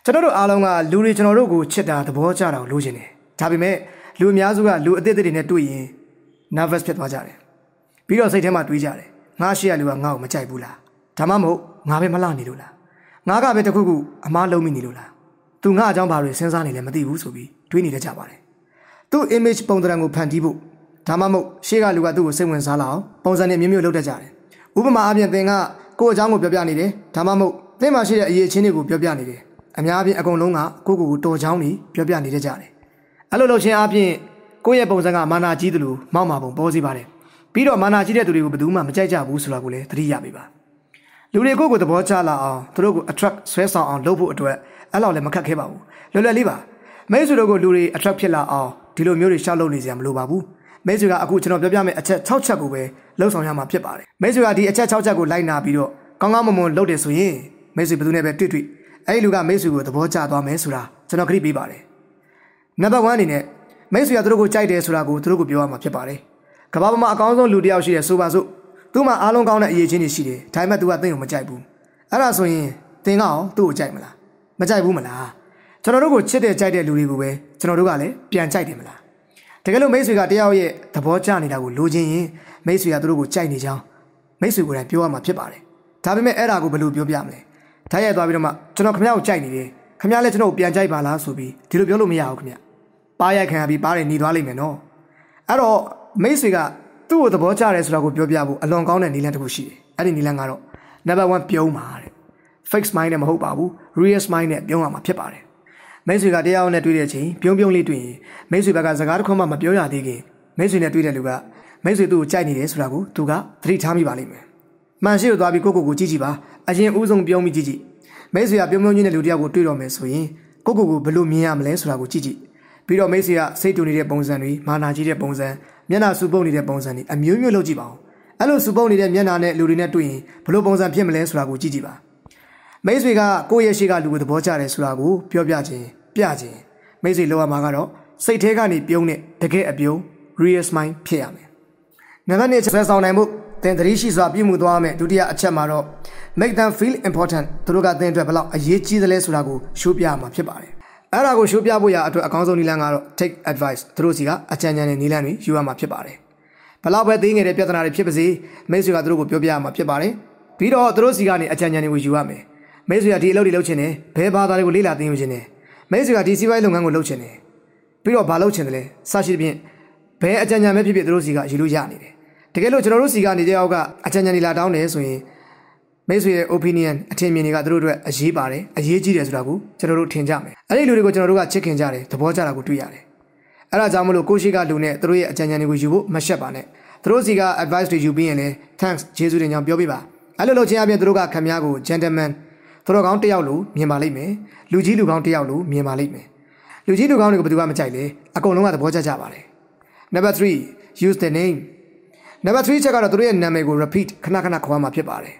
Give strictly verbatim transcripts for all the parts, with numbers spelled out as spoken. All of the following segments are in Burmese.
ကျွန်တော်တို့အားလုံးကလူတွေကျွန်တော်တို့ကိုချစ်တာသဘောကျတာကိုလိုချင်တယ်ဒါပေမဲ့လူအများစုကလူအသစ်တွေနဲ့တွေ့ရင် nervous ဖြစ်သွားကြတယ်ပြီးတော့စိတ်ထဲမှာတွေးကြတယ်ငါရှိရလူကငါ့ကိုမကြိုက်ဘူးလားဒါမှမဟုတ်ငါပဲမလှနေလို့လားငါကပဲတခုခုအမားလုံးမိနေလို့လားသူငါအကြောင်းဘာတွေစဉ်းစားနေလဲမသိဘူးဆိုပြီးတွေးနေတတ်ကြပါတယ်သူ့ image ပုံသဏ္ဍာန်ကိုဖန်တီးဖို့ဒါမှမဟုတ်ရှေ့ကလူကသူ့ကိုစိတ်ဝင်စားလာအောင်ပုံစံနဲ့မျိုးမျိုးလုပ်တတ်ကြတယ်ဥပမာအပြင်သင်ကကိုယ့်အကြောင်းကိုပြောပြနေတယ်ဒါမှမဟုတ်သင်မှာရှိတဲ့အရေးအချင်းတွေကိုပြောပြနေတယ်အများအပြားအကုန်လုံးကကိုယ့်ကိုယ်ကိုတော်ချောင်းနေပြောပြနေတတ်ကြတယ်အဲ့လိုလုပ်ခြင်းအပြင်ကိုယ့်ရဲ့ပုံစံကမာနာကြီးတယ်လို့မောက်မာပုံပေါ်စီပါတယ်ပြီးတော့မာနာကြီးတဲ့သူတွေကိုဘယ်သူမှမကြိုက်ကြဘူးဆိုတာကိုလည်းသတိရပြီပါလူတွေကိုယ့်ကိုယ်သဘောကျလာအောင်သူတို့ကို attract ဆွဲဆောင်အောင်လုပ်ဖို့အတွက်အဲ့လောက်လည်းမခက်ခဲပါဘူးလွယ်လွယ်လေးပါမိတ်ဆွေတို့ကိုလူတွေ attract ဖြစ်လာအောင်ဒီလိုမျိုးတွေရှောက်လုပ်နေစရာမလိုပါဘူးမိတ်ဆွေကအခုကျွန်တော်ပြောပြမယ့်အချက်၆ချက်ကိုပဲလှုပ်ဆောင်ရမှာဖြစ်ပါတယ်မိတ်ဆွေကဒီအချက်၆ချက်ကိုလိုက်နာပြီးတော့ကောင်းကောင်းမွန်မွန်လုပ်တယ်ဆိုရင်မိတ်ဆွေဘယ်သူနဲ့ပဲတွေ့တွေ့အဲ့ဒီလူကမိတ်ဆွေကိုသဘောကျသွားမယ်ဆိုတာကျွန်တော်ခရီးပေးပါတယ်နံပါတ်oneအနေနဲ့မိတ်ဆွေကသူတို့ကိုကြိုက်တယ်ဆိုတာကိုသူတို့ကိုပြောရမှာဖြစ်ပါတယ်ကမ္ဘာပေါ်မှာအကောင်းဆုံးလူတစ်ယောက်ရှိတယ်ဆိုပါစို့သူ့မှာအားလုံးကောင်းတဲ့အရေးချင်းတွေရှိတယ်ဒါပေမဲ့ तू ကသင်ကိုမကြိုက်ဘူးအဲ့ဒါဆိုရင်သင်ကအောင်သူ့ကိုကြိုက်မလားမကြိုက်ဘူးမလားကျွန်တော်တို့ကိုချစ်တဲ့ကြိုက်တဲ့လူတွေကိုပဲကျွန်တော်တို့ကလည်းပြန်ကြိုက်တယ်မလားတကယ်လို့မိတ်ဆွေကတယောက်ရဲ့သဘောကျနေတာကိုလိုချင်ရင်မိတ်ဆွေကသူတို့ကိုကြိုက်နေကြောင်းမိတ်ဆွေကိုယ်တိုင်ပြောရမှာဖြစ်ပါတယ်ဒါပေမဲ့အဲ့ဒါကိုဘယ်လိုပြောပြမလဲထားရသွားပြီးတော့မှကျွန်တော်ခင်ဗျားကိုကြိုက်နေတယ်ခင်ဗျားလည်းကျွန်တော်ကိုပြန်ကြိုက်ပါလားဆိုပြီးဒီလိုပြောလို့မရဘူးခင်ဗျပါရိုက်ခံရပြီးပါတယ်หนีသွားလိမ့်မယ်နော်အဲ့တော့မိတ်ဆွေကသူ့ကိုသဘောကျတယ်ဆိုတာကိုပြောပြဖို့အလွန်ကောင်းတဲ့နည်းလမ်းတစ်ခုရှိတယ်အဲ့ဒီနည်းလမ်းကတော့ number one ပြုံးပါတဲ့ fixed mind နဲ့မဟုတ်ပါဘူး real mind နဲ့ပြုံးရမှာဖြစ်ပါတယ်မိတ်ဆွေကတရားနဲ့တွေ့တဲ့အချိန်ပြုံးပြုံးလေးတွေ့ရင်မိတ်ဆွေဘက်ကစကားတစ်ခွန်းမှမပြောရသေးခင်မိတ်ဆွေနဲ့တွေ့တဲ့လူကမိတ်ဆွေသူ့ကိုကြိုက်နေတယ်ဆိုတာကိုသူကသတိထားမိပါလိမ့်မယ်မှန်ရှိလို့သွားပြီးကိုကိုကိုကြည့်ကြည့်ပါအရင်ဦးဆုံးပြုံးပြီးကြည့်ကြည့်မိတ်ဆွေကပြုံးပြုံးချင်းတဲ့လူတယောက်ကိုတွေ့တော့မယ်ဆိုရင်ကိုကိုကိုဘယ်လိုမြင်ရမလဲဆိုတာကိုကြည့်ကြည့်ပြီးတော့မိတ်ဆွေကစိတ်တူနေတဲ့ပုံစံတွေမာနာကြီးတဲ့ပုံစံမျက်နှာစူပုတ်နေတဲ့ပုံစံတွေအမျိုးမျိုးလုပ်ကြည့်ပါဦးအဲ့လိုစူပုတ်နေတဲ့မျက်နှာနဲ့လူတွေနဲ့တွေ့ရင်ဘယ်လိုပုံစံဖြစ်မလဲဆိုတာကိုကြည့်ကြည့်ပါမိတ်ဆွေကကိုယ့်ရဲ့ရှိကလူကိုသဘောကျတယ်ဆိုတာကိုပြောပြခြင်းပြခြင်းမိတ်ဆွေလိုရမှာကတော့စိတ်ထဲကနေပြုံးတဲ့တကယ်အပြုံး real mind ဖြစ်ရမယ်နံပါတ်နှစ်ဆက်ဆောင်နိုင်မှုသင်သတိရှိစွာပြုမှုသွားမယ်ဒုတိယအချက်မှာတော့ make them feel important သူတို့ကသင်အတွက်ဘယ်လောက်အရေးကြီးသလဲဆိုတာကိုရှိုးပြမှာဖြစ်ပါတယ်အဲ့ဒါကိုရှိုးပြဖို့ရအတွက်အကောင်းဆုံးနည်းလမ်းကတော့ take advice သူတို့စီကအကြံဉာဏ်နဲ့နည်းလမ်းတွေယူရမှာဖြစ်ပါတယ်ဘယ်လောက်ပဲသိငယ်တဲ့ပြဿနာတွေဖြစ်ပါစေမိတ်ဆွေကသူတို့ကိုပြောပြရမှာဖြစ်ပါတယ်ပြီးတော့သူတို့စီကနေအကြံဉာဏ်တွေကိုယူရမယ်မိတ်ဆွေကဒီအလုပ်တွေလုပ်ချင်တယ်ဘယ်ဘာသာတွေကိုလေ့လာသင်ယူချင်တယ်မိတ်ဆွေကဒီစီးပွားရေးလုပ်ငန်းကိုလုပ်ချင်တယ်ပြီးတော့ဘာလုပ်ချင်တယ်လဲစရှိသဖြင့်ဘယ်အကြံဉာဏ်ပဲဖြစ်ဖြစ်သူတို့စီကယူလို့ရနေတယ်တကယ်လို့ကျွန်တော်တို့စီကနေတယောက်ကအကြံဉာဏ်တွေလာတောင်းတယ်ဆိုရင်မိတ်ဆွေရဲ့ opinion အထင်မြင်တွေကသူတို့အတွက်အရေးပါတယ်အရေးကြီးတယ်ဆိုတာကိုကျွန်တော်တို့ထင်ကြမယ်အဲ့ဒီလူတွေကိုကျွန်တော်တို့ကချစ်ခင်ကြတယ်သဘောကျတာကိုတွေ့ရတယ်အဲ့ဒါကြောင့်မလို့ကိုရှိကလူနဲ့သူတို့ရဲ့အကြံဉာဏ်တွေကိုယူဖို့မရှက်ပါနဲ့သူတို့စီက advice တွေယူပြီးရင်လည်း thanks ကျေးဇူးတင်ကြောင်းပြောပြပါအဲ့လိုလုပ်ခြင်းအပြင်သူတို့ကခင်ဗျားကို gentleman သူတို့ကောင်းတယောက်လို့မြင်ပါလိမ့်မယ်လူကြီးလူကောင်းတယောက်လို့မြင်ပါလိမ့်မယ်လူကြီးလူကောင်းတွေကိုဘယ်သူမှမကြိုက်လေအကုန်လုံးကသဘောကျကြပါတယ် number three use the name number three ချက်ကတော့သူတို့ရဲ့နာမည်ကို repeat ခဏခဏခေါ်မှာဖြစ်ပါတယ်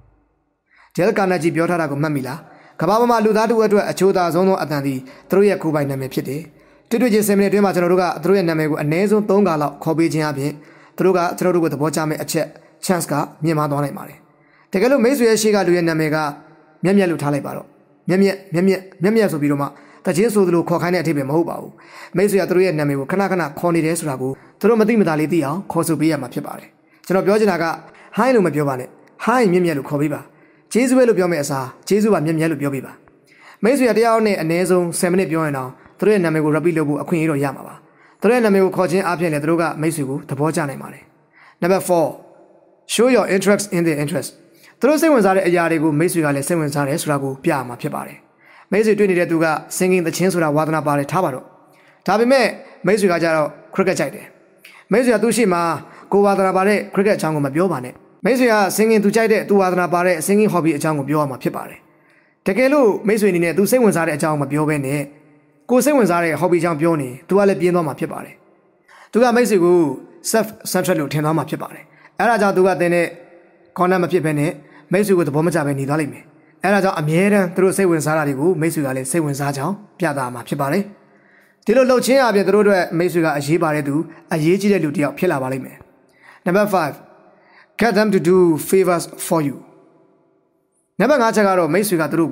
Del Carnegie ပြောထားတာကိုမှတ်မိလားကမ္ဘာပေါ်မှာလူသားတို့အတွက်အချိုးသာဆုံးသောအတန်သည်သူတို့ရဲ့ကိုယ်ပိုင်နာမည်ဖြစ်တယ်တွေ့တွေ့ချင်းစင်မိနစ်အတွင်းမှာကျွန်တော်တို့ကသူတို့ရဲ့နာမည်ကိုအနည်းဆုံးသုံးခါလောက်ခေါ်ပေးခြင်းအပြင်သူတို့ကကျွန်တော်တို့ကိုသဘောကျမယ့်အချက် chance ကမြင့်မားသွားနိုင်ပါတယ်တကယ်လို့မိတ်ဆွေရဲ့ရှေ့ကလူရဲ့နာမည်ကမျက်မျက်လို့ထားလိုက်ပါတော့မျက်မျက်မျက်မျက်မျက်မျက်ဆိုပြီးတော့မှတချင်းဆိုသလိုခေါ်ခိုင်းတဲ့အထိပဲမဟုတ်ပါဘူးမိတ်ဆွေကသူတို့ရဲ့နာမည်ကိုခဏခဏခေါ်နေတယ်ဆိုတာကိုသူတို့မသိမသာလေးသိအောင်ခေါ်ဆိုပေးရမှာဖြစ်ပါတယ်ကျွန်တော်ပြောချင်တာက hi လို့မပြောပါနဲ့ hi မျက်မျက်လို့ခေါ်ပေးပါကျေးဇူးပဲလို့ပြောမယ့်အစားကျေးဇူးပါမျက်မျက်လို့ပြောပေးပါမိတ်ဆွေကတရားနဲ့အနည်းဆုံးtenမိနစ်ပြောရင်တော့သူတို့ရဲ့နာမည်ကို repeat လုပ်ဖို့အခွင့်အရေးတော့ရမှာပါသူတို့ရဲ့နာမည်ကိုခေါ်ခြင်းအပြင်လည်းသူတို့ကမိတ်ဆွေကိုသဘောကျနိုင်ပါတယ် number four show your interest in their interest သူတို့စိတ်ဝင်စားတဲ့အရာတွေကိုမိတ်ဆွေကလည်းစိတ်ဝင်စားတယ်ဆိုတာကိုပြရမှာဖြစ်ပါတယ်မိတ်ဆွေတွေ့နေတဲ့သူက singing သချင်းဆိုတာဝါသနာပါတယ်ထားပါတော့ဒါပေမဲ့မိတ်ဆွေကကြတော့ cricket ကြိုက်တယ်မိတ်ဆွေကသူ့ရှိမှာကိုဝါသနာပါတဲ့ cricket အကြောင်းကိုမပြောပါနဲ့မိတ်ဆွေက singing သူကြိုက်တဲ့သူဝါသနာပါတဲ့ singing hobby အကြောင်းကိုပြောရမှာဖြစ်ပါတယ်တကယ်လို့မိတ်ဆွေအနေနဲ့သူစိတ်ဝင်စားတဲ့အကြောင်းမပြောဘဲနဲ့ကိုစိတ်ဝင်စားတဲ့ hobby အကြောင်းပြောနေသူကလည်းပြင်းသွားမှာဖြစ်ပါတယ်သူကမိတ်ဆွေကို self centered လို့ထင်သွားမှာဖြစ်ပါတယ်အဲဒါကြောင့်သူကသင်တဲ့ corner မဖြစ်ဘဲနဲ့မိတ်ဆွေကိုသဘောမကျဘဲနေသွားလိမ့်မယ်အဲဒါကြောင့်အမြဲတမ်းသူတို့စိတ်ဝင်စားတာတွေကိုမိတ်ဆွေကလည်းစိတ်ဝင်စားကြောင်းပြသမှာဖြစ်ပါတယ်ဒီလိုလှုပ်ချင်းအပြင်သူတို့အတွက်မိတ်ဆွေကအရေးပါတဲ့သူအရေးကြီးတဲ့လူတစ်ယောက်ဖြစ်လာပါလိမ့်မယ် number five get them to do favors for you နံပါတ်fiveချက်ကတော့မိတ်ဆွေကသူတို့ကို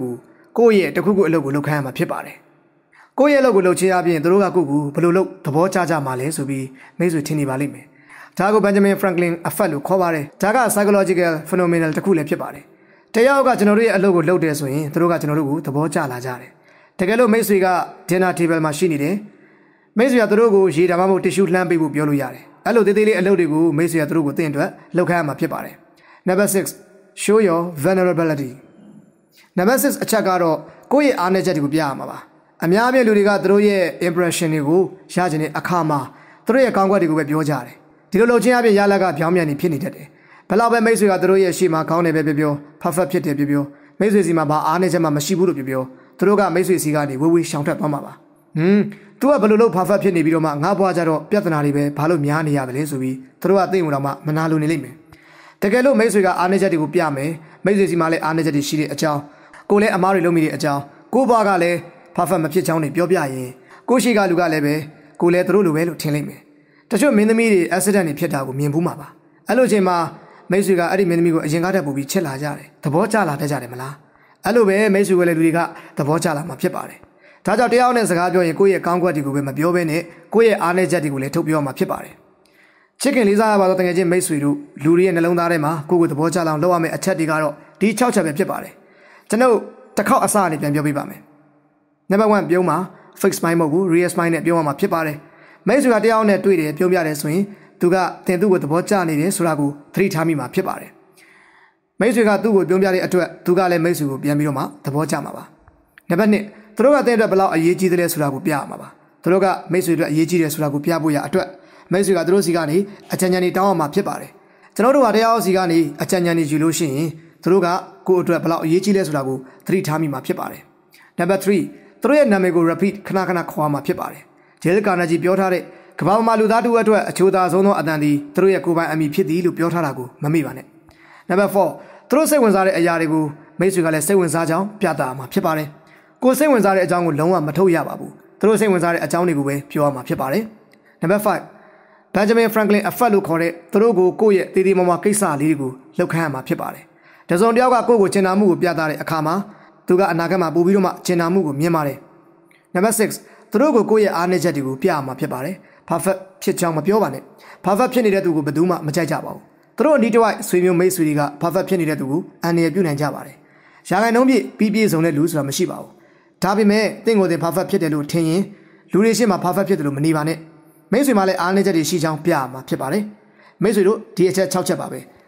ကိုယ့်ရဲ့တခုခုအလုပ်ကိုလုပ်ခိုင်းရမှာဖြစ်ပါတယ်ကိုယ့်ရဲ့အလုပ်ကိုလုပ်ချင်အပြင်သူတို့ကကိုယ့်ကိုဘယ်လိုလုပ်သဘောကျကြမှာလဲဆိုပြီးမိတ်ဆွေထင်နေပါလိမ့်မယ်ဒါကို Benjamin Franklin effect လို့ခေါ်ပါတယ်ဒါက psychological phenomenon တစ်ခုလည်းဖြစ်ပါတယ်တယောက်ကကျွန်တော်တို့ရဲ့အလုပ်ကိုလုပ်တယ်ဆိုရင်သူတို့ကကျွန်တော်တို့ကိုသဘောကျလာကြတယ်တကယ်လို့မိတ်ဆွေက dinner table မှာရှိနေတယ်မိတ်ဆွေကသူတို့ကိုရေဒါမှမဟုတ် tissue လှမ်းပေးဖို့ပြောလို့ရတယ်အဲ့လိုသေးသေးလေးအလုပ်တွေကိုမိတ်ဆွေကသူတို့ကိုသင်အတွက်လုပ်ခိုင်းရမှာဖြစ်ပါတယ် Number six show your vulnerability Number six အချက်ကတော့ကိုယ့်ရဲ့အားနည်းချက်တွေကိုပြရမှာပါအများအပြားလူတွေကသူတို့ရဲ့ impression တွေကိုရချင်တဲ့အခါမှာသူတို့ရဲ့ကောင်းကွက်တွေကိုပဲပြောကြတယ်ဒီလိုလုပ်ခြင်းအပြင်ရလကပြောင်းပြန်နေဖြစ်နေတတ်တယ်ဘယ်လောက်ပဲမိတ်ဆွေကသူတို့ရဲ့ရှေ့မှာခေါင်းနေပဲပြောပြော perfect ဖြစ်တယ်ပြောပြောမိတ်ဆွေစီမှာဘာအားနည်းချက်မှမရှိဘူးလို့ပြောပြောသူတို့ကမိတ်ဆွေစီကနေဝေးဝေးရှောင်ထွက်သွားမှာပါဟွန်း तू ကဘယ်လိုလုပ် perfect ဖြစ်နေပြီးတော့မှငါဘွားကြတော့ပြဿနာတွေပဲဘာလို့များနေရတယ်လဲဆိုပြီးသူတို့ကသိမှုတော့မှမနာလိုနေလိမ့်မယ်တကယ်လို့မိတ်ဆွေကအားနည်းချက်တွေကိုပြမယ်မိတ်ဆွေစီမှာလည်းအားနည်းချက်တွေရှိတဲ့အကြောင်းကိုလည်းအမားတွေလုပ်မိတဲ့အကြောင်းကိုဘွားကလည်း perfect မဖြစ်ချောင်းတွေပြောပြရင်ကိုရှိကလူကလည်းပဲကိုလည်းသူတို့လိုပဲလို့ထင်လိမ့်မယ်တချို့မင်းသမီးတွေ accident တွေဖြစ်တာကိုမြင်ဘူးမှာပါအဲ့လိုချိန်မှာမိတ်ဆွေကအဲ့ဒီမင်းသမီးကိုအရင်ကားတက်ပို့ပြီးချစ်လာကြတယ်သဘောကျလာတတ်ကြတယ်မလားအဲ့လိုပဲမိတ်ဆွေကလည်းလူတွေကသဘောကျလာမှာဖြစ်ပါတယ်ဒါကြောင့်တရားနဲ့စကားပြောရင်ကိုယ့်ရဲ့ကောင်းကွက်တွေကိုပဲမပြောဘဲနဲ့ကိုယ့်ရဲ့အားနည်းချက်တွေကိုလည်းထုတ်ပြောမှာဖြစ်ပါတယ်ချစ်ခင်လေးစားရပါတော့တကယ်ချင်းမိတ်ဆွေတို့လူတွေရဲ့နှလုံးသားထဲမှာကိုယ့်ကိုသဘောကျလာအောင်လုပ်ရမယ့်အချက်တွေကတော့ဒီ၆ချက်ပဲဖြစ်ပါတယ်ကျွန်တော်တစ်ခေါက်အစအနေပြန်ပြောပြပါမယ် Number one ပြောမှာ fixed mind မဟုတ်ဘူး real mind နဲ့ပြောရမှာဖြစ်ပါတယ်မိတ်ဆွေကတရားနဲ့တွေ့တယ်ပြောပြတယ်ဆိုရင်သူကတင်သူ့ကိုသဘောကျနေတယ်ဆိုတာကိုသတိထားမိမှာဖြစ်ပါတယ်မိတ်ဆွေကသူ့ကိုပြောပြတဲ့အတွက်သူကလည်းမိတ်ဆွေကိုပြန်ပြီးတော့မှသဘောကျမှာပါနံပါတ်twoသူတို့ကတဲ့အတွက်ဘယ်လောက်အရေးကြီးတယ်လဲဆိုတာကိုပြရမှာပါသူတို့ကမိတ်ဆွေအတွက်အရေးကြီးတယ်ဆိုတာကိုပြဖို့ရအတွက်မိတ်ဆွေကသူတို့စီကနေအချမ်းချမ်းနေတောင်းအောင်မှာဖြစ်ပါတယ်ကျွန်တော်တို့ကတရားစီကနေအချမ်းချမ်းနေယူလို့ရှိရင်သူတို့ကကိုယ့်အတွက်ဘယ်လောက်အရေးကြီးလဲဆိုတာကိုသတိထားမိမှာဖြစ်ပါတယ်နံပါတ်threeသူတို့ရဲ့နာမည်ကို repeat ခဏခဏခေါ်ရမှာဖြစ်ပါတယ်ဂျယ်ကာနာဂျီပြောထားတဲ့ကမ္ဘာမှာလူသားတို့အတွက်အချိုးသားဆုံးသောအတန်ဒီသူတို့ရဲ့ကိုယ်ပိုင်အမိဖြစ်သည်လို့ပြောထားတာကိုမမေ့ပါနဲ့နံပါတ်fourသူတို့စိတ်ဝင်စားတဲ့အရာတွေကိုမိတ်ဆွေကလည်းစိတ်ဝင်စားကြောင်းပြသမှာဖြစ်ပါတယ်ကိုယ်စိတ်ဝင်စားတဲ့အကြောင်းကိုလုံးဝမထုတ်ရပါဘူးသူတို့စိတ်ဝင်စားတဲ့အကြောင်းတွေကိုပဲပြောရမှာဖြစ်ပါတယ်နံပါတ်five Benjamin Franklin effect လို့ခေါ်တဲ့သူတို့ကိုကိုယ့်ရဲ့တည်တည်မမကိစ္စလေးတွေကိုလောက်ခန့်ရမှာဖြစ်ပါတယ်တစုံတယောက်ကကိုယ့်ကိုကျင်နာမှုကိုပြသတဲ့အခါမှာသူကအနာဂတ်မှာပို့ပြီးတော့မှကျင်နာမှုကိုမြင်ပါတယ်နံပါတ်sixသူတို့ကိုကိုယ့်ရဲ့အားနည်းချက်တွေကိုပြရမှာဖြစ်ပါတယ် perfect ဖြစ်ချောင်းမပြောပါနဲ့ perfect ဖြစ်နေတဲ့သူကိုဘယ်သူမှမကြိုက်ကြပါဘူးသူတို့အနီးတစ်ဝိုက်ဆွေမျိုးမိတ်ဆွေတွေက perfect ဖြစ်နေတဲ့သူကိုအန္တရာယ်ပြုနိုင်ကြပါတယ်ရာခိုင်နှုန်းပြည့်ပြီးပြည့်စုံတဲ့လူဆိုတာမရှိပါဘူးဒါပေမဲ့တင့်ကိုယ်တင် perfect ဖြစ်တယ်လို့ထင်ရင်လူတွေရှေ့မှာ perfect ဖြစ်တယ်လို့မနေပါနဲ့မိတ်ဆွေမှလည်းအားနည်းချက်တွေရှိချောင်းပြရမှာဖြစ်ပါတယ်မိတ်ဆွေတို့ဒီအချက်၆ချက်ပါပဲ